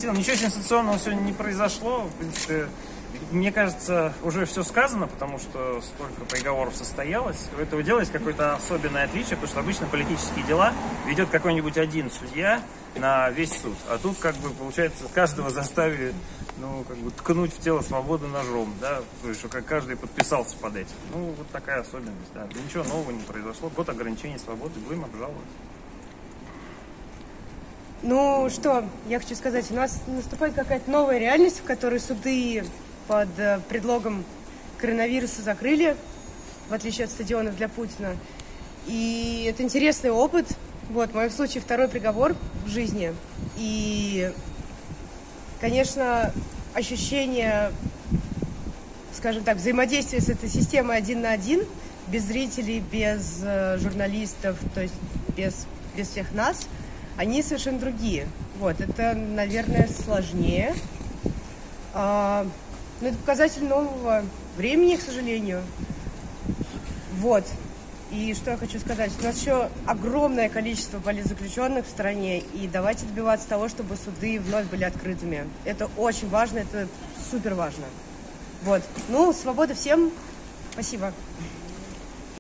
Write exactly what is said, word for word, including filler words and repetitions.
Ничего сенсационного сегодня не произошло. В принципе, мне кажется, уже все сказано, потому что столько приговоров состоялось. У этого дела есть какое-то особенное отличие, потому что обычно политические дела ведет какой-нибудь один судья на весь суд. А тут, как бы, получается, каждого заставили, ну, как бы, ткнуть в тело свободы ножом, да, то есть, что как каждый подписался под этим. Ну, вот такая особенность, да. Ничего нового не произошло. Год ограничений свободы, будем обжаловать. Ну что, я хочу сказать, у нас наступает какая-то новая реальность, в которой суды под предлогом коронавируса закрыли, в отличие от стадионов для Путина. И это интересный опыт. Вот, в моем случае второй приговор в жизни. И, конечно, ощущение, скажем так, взаимодействия с этой системой один на один, без зрителей, без журналистов, то есть без, без всех нас, они совершенно другие. Вот, это, наверное, сложнее. А, но это показатель нового времени, к сожалению. Вот. И что я хочу сказать. У нас еще огромное количество политзаключенных в стране. И давайте добиваться того, чтобы суды вновь были открытыми. Это очень важно, это супер важно. Вот. Ну, свободы всем. Спасибо.